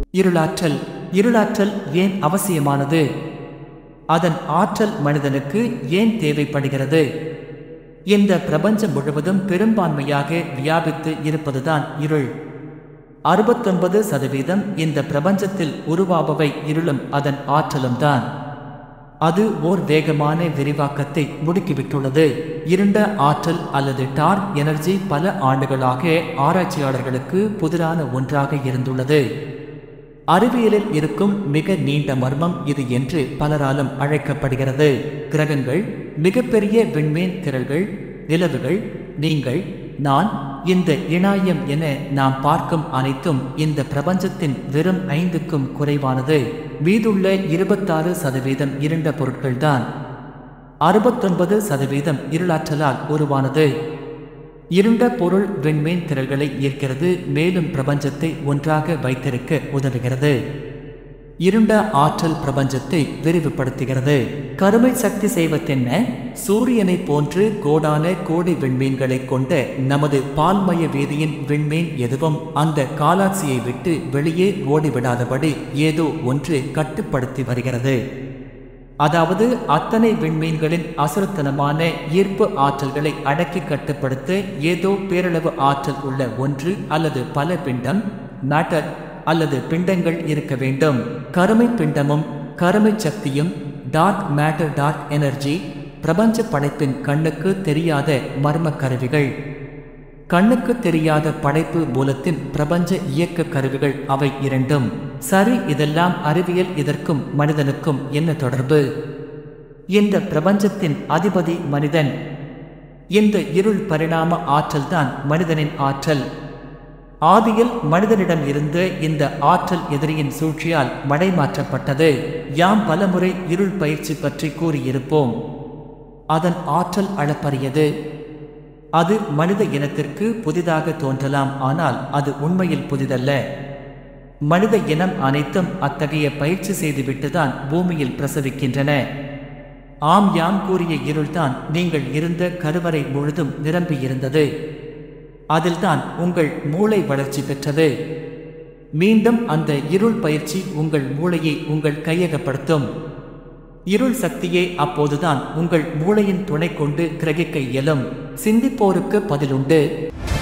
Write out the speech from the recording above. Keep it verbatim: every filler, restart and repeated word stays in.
இருளாற்றல் இருளாற்றல் ஏன் அவசியமானது? அதன் ஆற்றல் மனிதனுக்கு ஏன் தேவைப்படுகிறது? இந்த பிரபஞ்சம் முழுவதும் பெரும்பான்மையாக வியாபித்து இருப்பதுதான் இருள். அறுபத்தொன்பது சதவீதம் இந்த பிரபஞ்சத்தில் உருவாபவை இருளும் அதன் ஆற்றலும் தான். அது ஓர் வேகமான விரிவாக்கத்தை முடுக்கிவிட்டுள்ளது. இருண்ட ஆற்றல் அல்லது டார்க் எனர்ஜி பல ஆண்டுகளாக ஆராய்ச்சியாளர்களுக்கு புதிரான ஒன்றாக இருந்துள்ளது. அறிவியலில் இருக்கும் மிக நீண்ட மர்மம் இது என்று பலராலும் அழைக்கப்படுகிறது. கிரகங்கள், மிகப்பெரிய விண்மீன் திரள்கள், நிலவுகள், நீங்கள், நான், இந்த இணையம் என நாம் பார்க்கும் அனைத்தும் இந்த பிரபஞ்சத்தின் வெறும் ஐந்துக்கும் குறைவானது. மீதுள்ள இருபத்தாறு சதவீதம் இருண்ட பொருட்கள்தான். அறுபத்தொன்பது சதவீதம் இருளாற்றலால் உருவானது. இருண்ட பொருள் விண்மீன் திரள்களை ஈர்க்கிறது, மேலும் பிரபஞ்சத்தை ஒன்றாக வைத்திருக்க உதவுகிறது. இருண்ட ஆற்றல் பிரபஞ்சத்தை விரிவுபடுத்துகிறது. கருமை சக்தி செய்வதென்ன? சூரியனை போன்று கோடான கோடி விண்மீன்களை கொண்ட நமது பால்மய வீதியின் விண்மீன் எதுவும் அந்த காலாக்சியை விட்டு வெளியே ஓடிவிடாதபடி ஏதோ ஒன்று கட்டுப்படுத்தி வருகிறது. அதாவது அத்தனை விண்மீன்களின் அசுரத்தனமான ஈர்ப்பு ஆற்றல்களை அடக்கி கட்டுப்படுத்த ஏதோ பேரளவு ஆற்றல் உள்ள ஒன்று அல்லது பல பிண்டம், மேட்டர் அல்லது பிண்டங்கள் இருக்க வேண்டும். கருமை பிண்டமும் கருமை சக்தியும், டார்க் மேட்டர், டார்க் எனர்ஜி, பிரபஞ்ச படைப்பின் கண்ணுக்கு தெரியாத மர்ம கருவிகள். கண்ணுக்கு தெரியாத படைப்பு மூலத்தின் பிரபஞ்ச இயக்க கருவிகள் அவை இரண்டும். சரி, இதெல்லாம் அறிவியல். இதற்கும் மனிதனுக்கும் என்ன தொடர்பு? இந்த பிரபஞ்சத்தின் அதிபதி மனிதன். இந்த இருள் பரிணாம ஆற்றல்தான் மனிதனின் ஆற்றல். ஆதியில் மனிதனிடம் இருந்து இந்த ஆற்றல் எதிரியின் சூழ்ச்சியால் மடைமாற்றப்பட்டது. யாம் பலமுறை இருள் பயிற்சி பற்றி கூறியிருப்போம். அதன் ஆற்றல் அளப்பரியது. அது மனித இனத்திற்கு புதிதாக தோன்றலாம், ஆனால் அது உண்மையில் புதிதல்ல. மனித இனம் அனைத்தும் அத்தகைய பயிற்சி செய்துவிட்டுதான் பூமியில் பிரசவிக்கின்றன. ஆம், யாம் கூறிய இருள்தான் நீங்கள் இருந்த கருவறை முழுதும் நிரம்பியிருந்தது. அதில்தான் உங்கள் மூளை வளர்ச்சி பெற்றது. மீண்டும் அந்த இருள் பயிற்சி உங்கள் மூளையை உங்கள் கையகப்படுத்தும். இருள் சக்தியே அப்போதுதான் உங்கள் மூளையின் துணை கொண்டு கிரகிக்க இயலும். சிந்திப்போருக்கு பதிலுண்டு.